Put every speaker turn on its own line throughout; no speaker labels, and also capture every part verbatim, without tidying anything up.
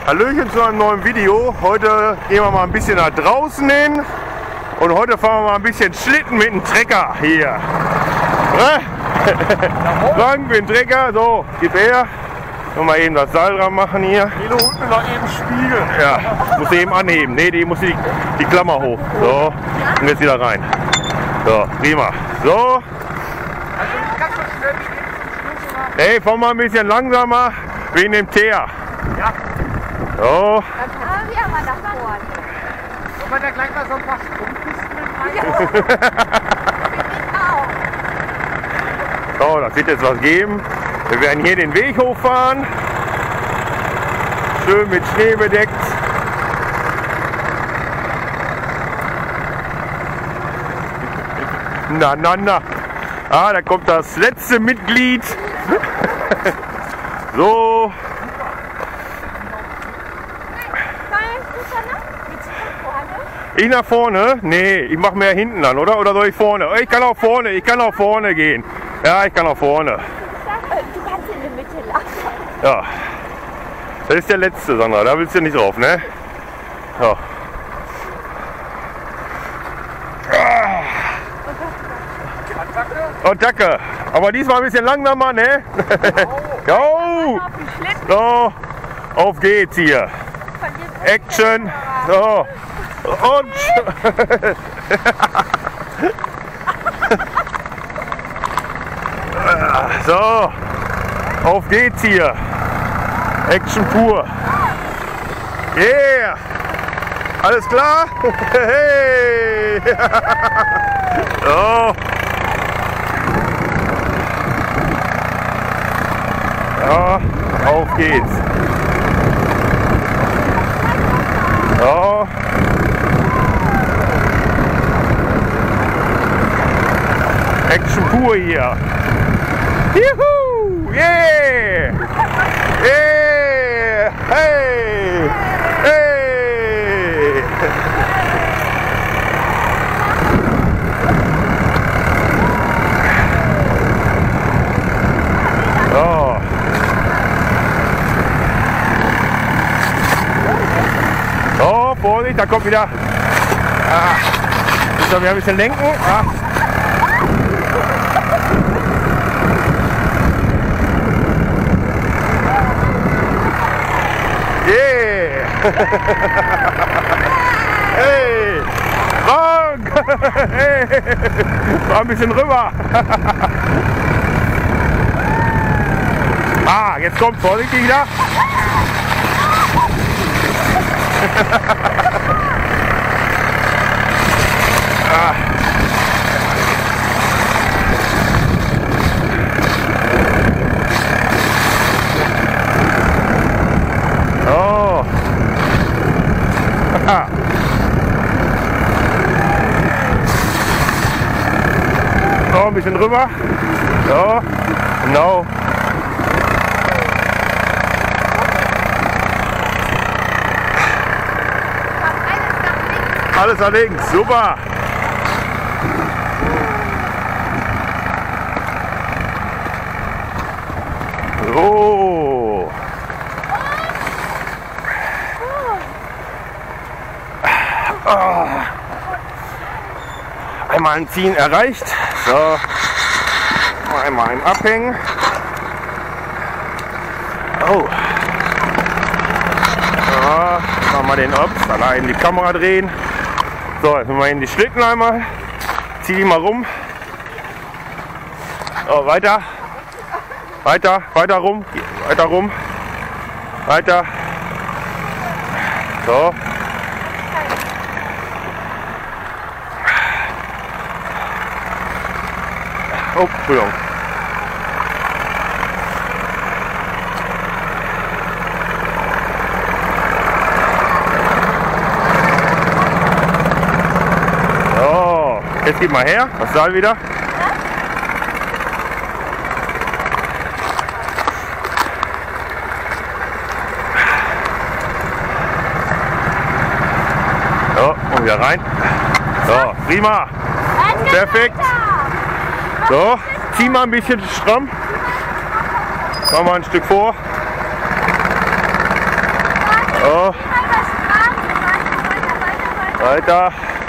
Hallöchen zu einem neuen Video. Heute gehen wir mal ein bisschen nach draußen hin und heute fahren wir mal ein bisschen Schlitten mit dem Trecker hier. Frank mit dem Trecker, so, gib her. Noch mal eben das Seil dran machen hier.
Helo, unten noch eben spiegeln.
Ja, muss eben anheben. Ne, die muss die, die Klammer hoch. So, und jetzt wieder rein. So, prima. So. Hey, fahr mal ein bisschen langsamer wegen dem Teer.
Ja.
So.
Dann fahren wir mal nach vorne.
Sollen wir da gleich mal so ein paar Sprungpisten mit rein?
So, das wird jetzt was geben. Wir werden hier den Weg hochfahren. Schön mit Schnee bedeckt. Na, na, na. Ah, da kommt das letzte Mitglied. So. Ich nach vorne? Nee, ich mache mehr hinten dann, oder? Oder soll ich vorne? Ich kann auch vorne, ich kann auch vorne gehen. Ja, ich kann auch vorne.
Du kannst in der Mitte lachen.
Ja. Das ist der letzte, Sandra. Da willst du nicht drauf, ne? So. Oh, danke. Aber diesmal ein bisschen langsamer, ne? Jo! So, auf geht's hier. Action. So. Und. So. Auf geht's hier. Action pur. Yeah. Alles klar? Hey. So. Ja, auf geht's. So. Action pur hier. Juhu! Yeah! Yeah! Hey! Hey! So. So, Vorsicht, da kommt wieder. Ah. Müssen wir wieder ein bisschen lenken. Ah. Yeah! Hey! Frank! Hey! War ein bisschen rüber! Ah, jetzt kommt vorsichtig wieder! Ah. Oh. So, ein bisschen rüber. So, genau. Alles nach links, super. So. Oh. Einmal ein Ziehen erreicht. So. Einmal ein Abhängen. Oh. So. Machen wir den Ops. Dann eben die Kamera drehen. So, jetzt machen wir die Schlitten einmal. Zieh die mal rum. So, weiter. Weiter, weiter rum. Weiter rum. Weiter. So. Oh, Entschuldigung. So, jetzt gib mal her, das Seil wieder. So, und wieder rein. So, prima. Perfekt. So, zieh mal ein bisschen stramm. Machen wir ein Stück vor. Weiter.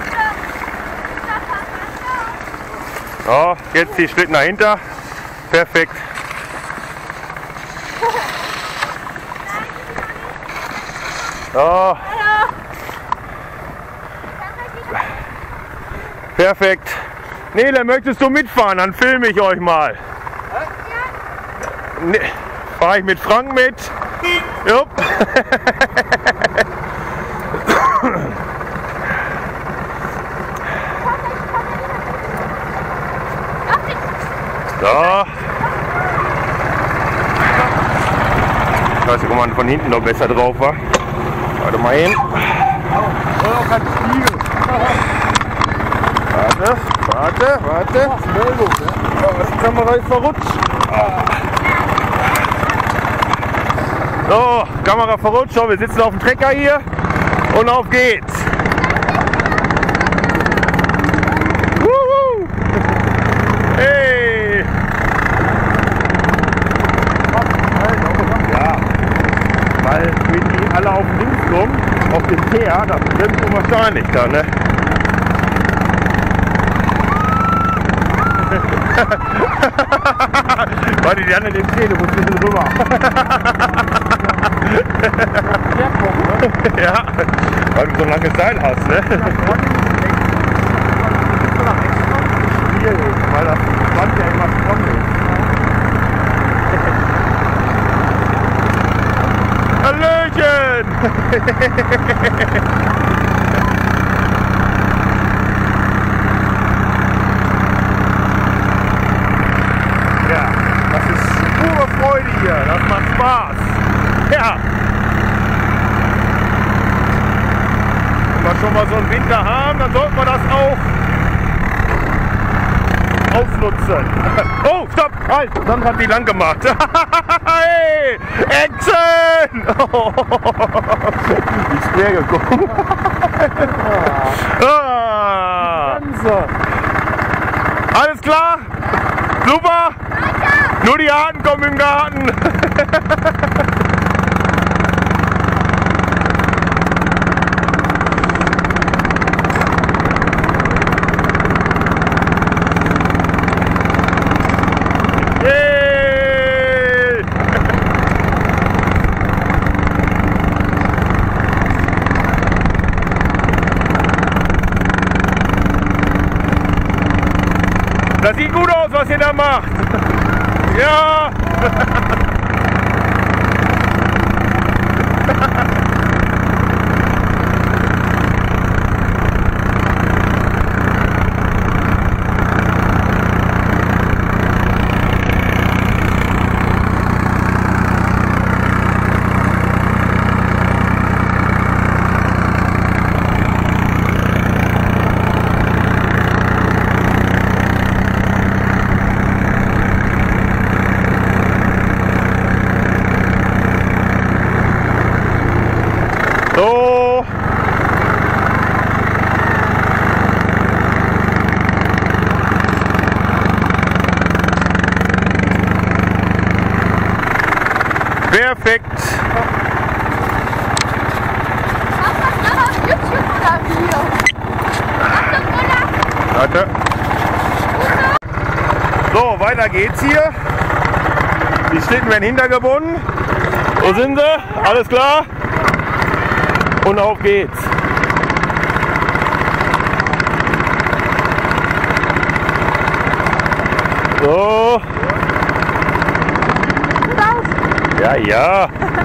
So, jetzt die Schlitten dahinter. Perfekt. So. Perfekt. Nele, möchtest du mitfahren? Dann filme ich euch mal. Ne, fahre ich mit Frank mit. Jupp. So. Ich weiß nicht, ob man von hinten noch besser drauf war. Warte mal hin. Warte, warte, warte. Oh, die Kamera ist verrutscht. So, Kamera verrutscht. So, wir sitzen auf dem Trecker hier und auf geht's. Wuhu. Hey. Ja, weil wenn die alle auf den Links kommen, auf den Teer, das wird unwahrscheinlich da, ne? Warte, die anderen den Zähne, muss ein bisschen rüber. Ja, weil du so ein langes Seil hast, ne? Schwierig, weil das Band ja immer stramm ist. Hallöchen! Freude hier, das macht Spaß. Ja. Wenn wir schon mal so einen Winter haben, dann sollten wir das auch ausnutzen. Oh, stopp! Halt! Dann hat die lang gemacht. Hey! Action! Oh. Die ist schwer gekommen. Ah. Alles klar? Super! Nur die Harten kommen im Garten. Yay! Das sieht gut aus, was ihr da macht. Ja! So. Perfekt. Warte. So, weiter geht's hier. Die Schlitten werden hintergebunden. Wo sind sie? Alles klar? Und auf geht's. So. Ja, ja.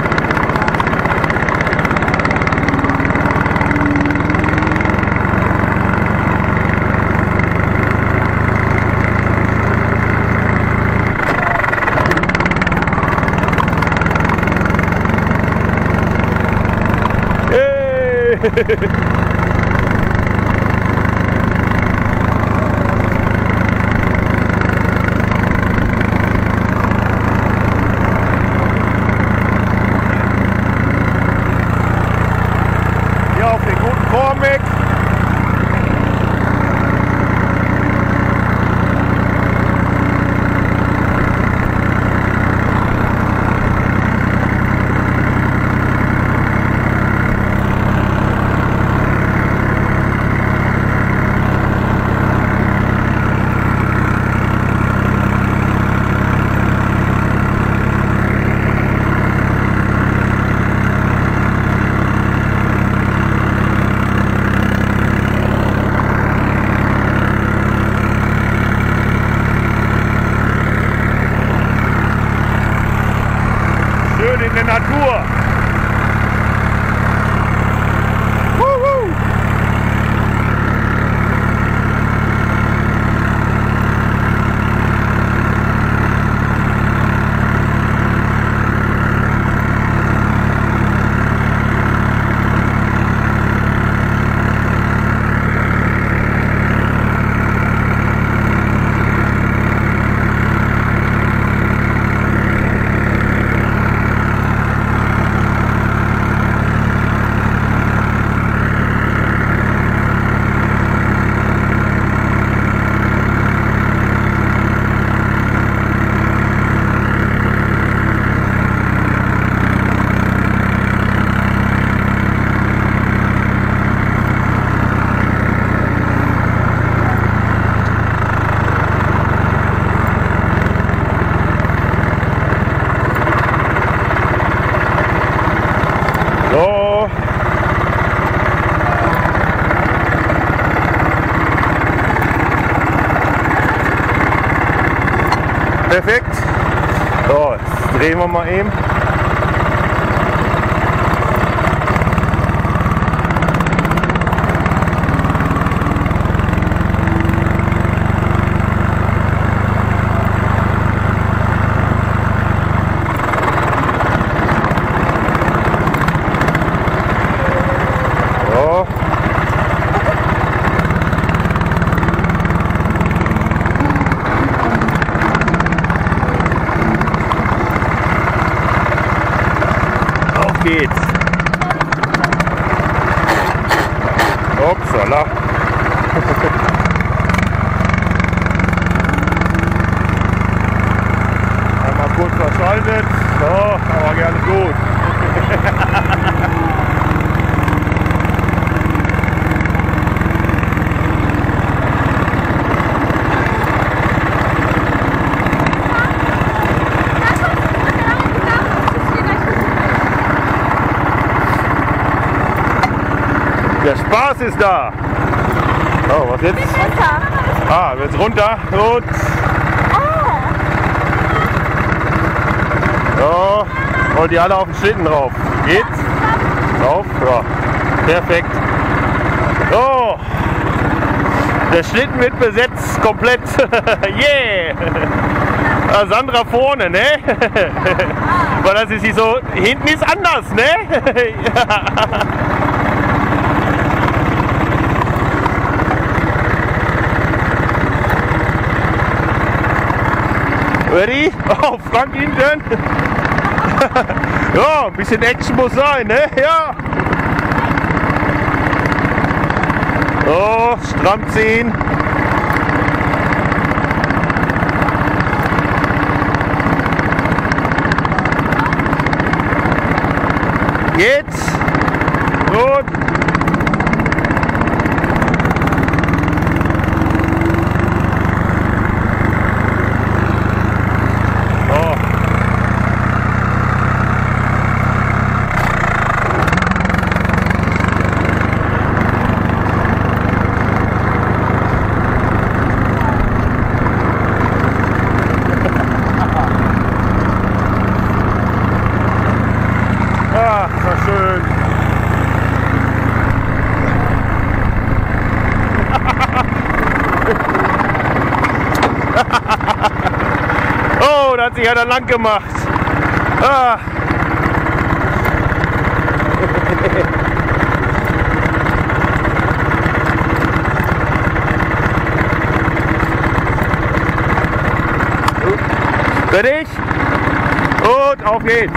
Hey. Tour. Wuhu. So. Perfekt. So, jetzt drehen wir mal eben. So. Auf geht's. Upsala. Einmal kurz verschaltet. So, aber gerne gut. Der Spaß ist da. Oh, was jetzt? Ah, jetzt runter. Gut. So, und die alle auf den Schlitten drauf. Geht's? Drauf? Ja. Perfekt. So. Der Schlitten wird besetzt komplett. Yeah! Ah, Sandra vorne, ne? Weil das ist so. Hinten ist anders, ne? Ready? Oh, Frank hinten. Ja, ein bisschen Action muss sein, ne? Ja. So, stramm ziehen. Geht's? Gut. Ach, war schön. Oh, da hat sich einer lang gemacht. Ah. Fertig? Und auf geht's.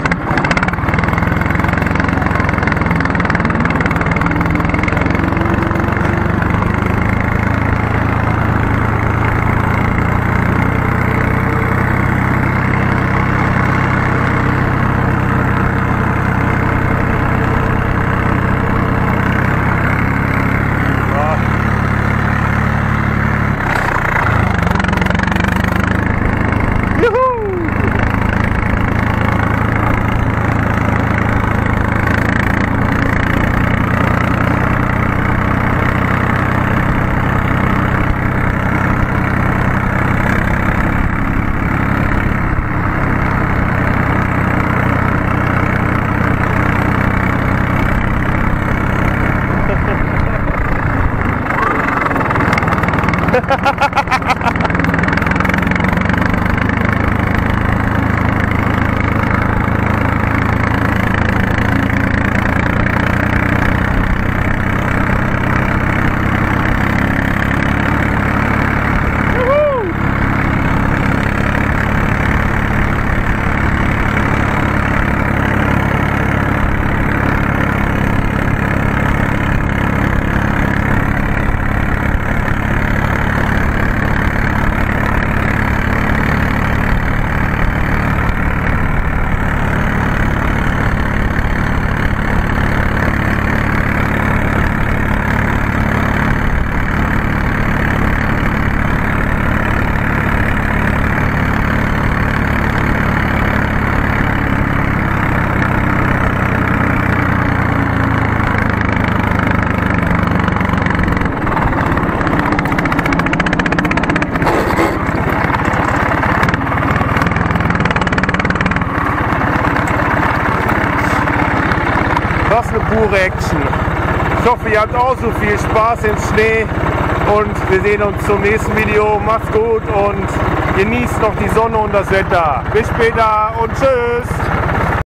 Das ist eine pure Action. Ich hoffe, ihr habt auch so viel Spaß im Schnee und wir sehen uns zum nächsten Video. Macht's gut und genießt noch die Sonne und das Wetter. Bis später und tschüss!